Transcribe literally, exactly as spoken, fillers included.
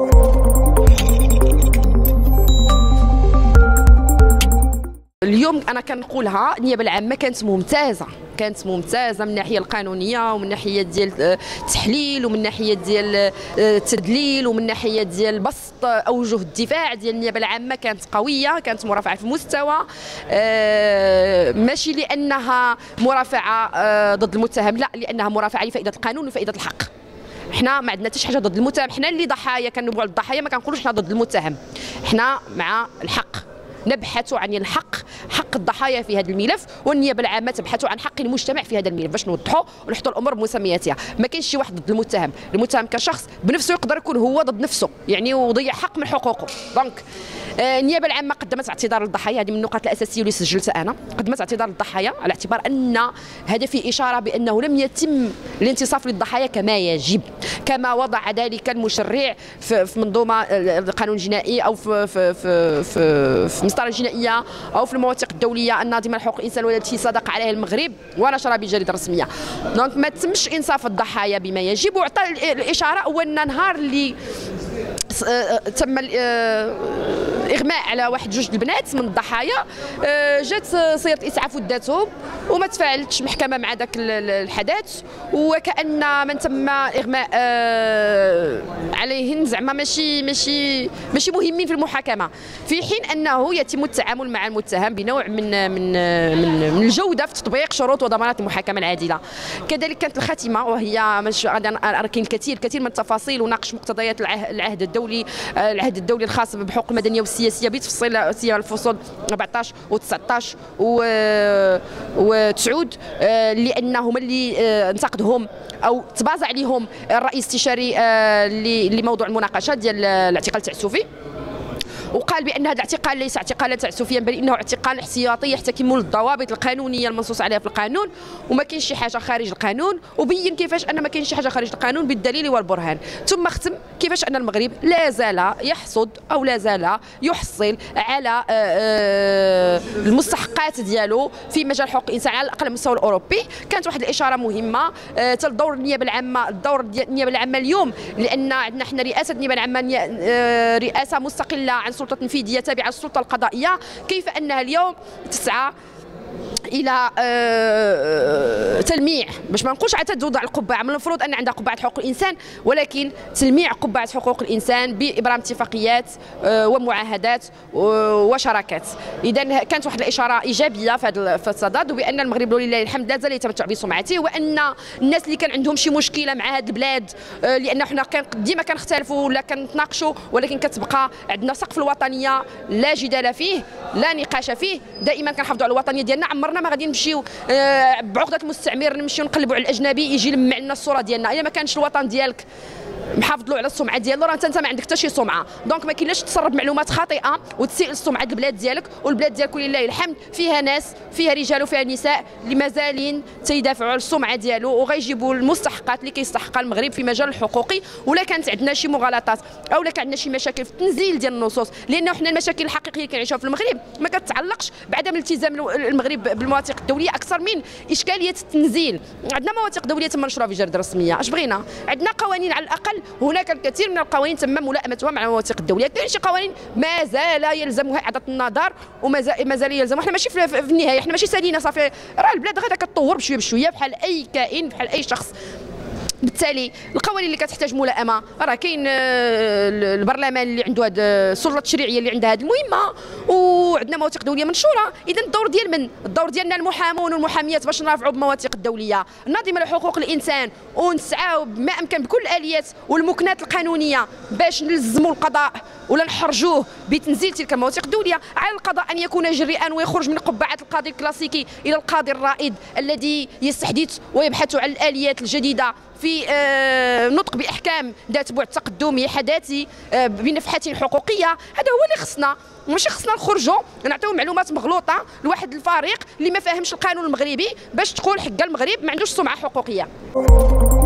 اليوم انا كنقولها النيابه العامه كانت ممتازه كانت ممتازه من الناحيه القانونيه ومن ناحيه ديال التحليل ومن ناحيه ديال التدليل ومن ناحيه ديال بسط اوجه الدفاع ديال النيابه العامه كانت قويه، كانت مرافعه في المستوى، ماشي لانها مرافعه ضد المتهم، لا، لانها مرافعه لفائده القانون وفائده الحق. حنا ما عندنا حتى شي حاجه ضد المتهم، حنا اللي ضحايا كنبغوا الضحايا، ما كنقولوش حنا ضد المتهم، حنا مع الحق، نبحث عن الحق، حق الضحايا في هذا الملف، والنيابه العامه تبحث عن حق المجتمع في هذا الملف، باش نوضحوا ونحطوا الامور بمسمياتها. ما كاينش شي واحد ضد المتهم، المتهم كشخص بنفسه يقدر يكون هو ضد نفسه، يعني وضيع حق من حقوقه. دونك آه النيابه العامه قدمت اعتذار للضحايا، هذه من النقاط الاساسيه اللي سجلتها انا، قدمت اعتذار للضحايا على اعتبار ان هذا فيه اشاره بانه لم يتم الانتصاف للضحايا كما يجب، كما وضع ذلك المشرع في, في منظومه القانون الجنائي او في في في, في, في المسطره الجنائيه او في المواثيق الدوليه الناظمه لحقوق الانسان والتي صدق عليها المغرب ونشرها بالجريده الرسميه. دونك ما تمش انصاف الضحايا بما يجب، وعطى الاشاره اول نهار اللي تم الاغماء على واحد جوج البنات من الضحايا، جات صيغه الاسعاف وداتهم وما تفاعلتش المحكمه مع ذاك الحدث، وكان من تم اغماء عليهن زعما ماشي ماشي ماشي مهمين في المحاكمه، في حين انه يتم التعامل مع المتهم بنوع من من من, من الجوده في تطبيق شروط وضمانات المحاكمه العادله. كذلك كانت الخاتمه، وهي مش غادي كاين الكثير كثير من التفاصيل وناقش مقتضيات العهد الدولي العهد الدولي الخاص بالحقوق المدنيه والسياسيه بتفصيل الفصول أربعطاش وتسعطاش وتسعود، لانه هما اللي انتقدهم او تبازع عليهم الرئيس الاستشاري لموضوع المناقشه ديال الاعتقال التعسفي، وقال بان هذا الاعتقال ليس اعتقالا تعسفيا بل انه اعتقال احتياطي يحتكم للضوابط القانونيه المنصوص عليها في القانون، وما كاينش شي حاجه خارج القانون، وبين كيفاش ان ما كاينش شي حاجه خارج القانون بالدليل والبرهان. ثم ختم كيفاش ان المغرب لا زال يحصد او لا زال يحصل على المستحقات ديالو في مجال حقوق الانسان على الاقل المستوى الاوروبي. كانت واحد الاشاره مهمه حتى دور النيابه العامه، الدور ديال النيابه العامه اليوم، لان عندنا حنا رئاسه النيابه العامه رئاسه مستقله عن السلطه التنفيذيه تابعه للسلطه القضائيه، كيف انها اليوم تسعى الى تلميع، باش ما نقولش عاد توضع القبعه، من المفروض ان عندها قبعه حقوق الانسان، ولكن تلميع قبعه حقوق الانسان بابرام اتفاقيات ومعاهدات وشراكات. اذا كانت واحد الاشاره ايجابيه في هذا الصدد، وبان المغرب ولله الحمد لا زال يتمتع بسمعته، وان الناس اللي كان عندهم شي مشكله مع هذه البلاد، لان حنا كان ديما كنختلفوا ولا كنتناقشوا، ولكن كتبقى عندنا سقف الوطنيه لا جدال فيه لا نقاش فيه، دائما كنحافظوا على الوطنيه ديالنا، عمرنا ما غادي نمشيو بعقده المستعمر نمشيو نقلبوا على الاجنبي يجي يلمع لنا الصوره ديالنا. الا ما كانش الوطن ديالك محافظ له على السمعه ديالو، راه انت ما عندك حتى شي سمعه. دونك ما كاينلاش تسرب معلومات خاطئه وتسيء السمعه ديال البلاد ديالك، والبلاد ديالك ولله الحمد فيها ناس، فيها رجال وفيها نساء اللي مازالين تيدافعوا على السمعه ديالو وغيجيبوا المستحقات اللي كيستحقها المغرب في مجال الحقوقي. ولا كانت عندنا شي مغالطات او لا كان عندنا شي مشاكل في التنزيل ديال النصوص، لانه حنا المشاكل الحقيقيه اللي كنعيشوها في المغرب ما كتعلقش بعدم التزام المغرب بالمواثيق الدوليه اكثر من اشكاليه التنزيل. عندنا مواثيق دوليه تم نشرها في الجريده الرسميه، اش بغينا؟ عندنا قوانين على الاقل، هناك الكثير من القوانين تم ملائمتها مع المواثيق الدوليه، كاين شي قوانين ما زال يلزمها اعاده النظر وما زال يلزمها. حنا ماشي في النهايه، حنا ماشي سالينا صافي، راه البلاد غادا كتطور بشويه بشويه بحال اي كائن بحال اي شخص. بالتالي القوانين اللي كتحتاج ملائمه، راه كاين البرلمان اللي عنده هذه السلطه التشريعيه اللي عندها هذه المهمه، وعندنا مواثيق دوليه منشوره. اذا الدور ديال من؟ الدور ديالنا المحامون والمحاميات باش نرافعوا بالمواثيق الدوليه الناظمه لحقوق الانسان، ونسعاو بما امكن بكل الاليات والمكنات القانونيه باش نلزموا القضاء ولا نحرجوه بتنزيل تلك المواثيق الدوليه. على القضاء ان يكون جريئا ويخرج من قبعه القاضي الكلاسيكي الى القاضي الرائد الذي يستحدث ويبحث عن الاليات الجديده في نطق باحكام ذات بعد تقدمي حداثي بنفحات حقوقيه. هذا هو اللي خصنا، ماشي خصنا نخرجوا نعطيو معلومات مغلوطه لواحد الفريق اللي ما فاهمش القانون المغربي باش تقول حق المغرب ما عندوش سمعه حقوقيه.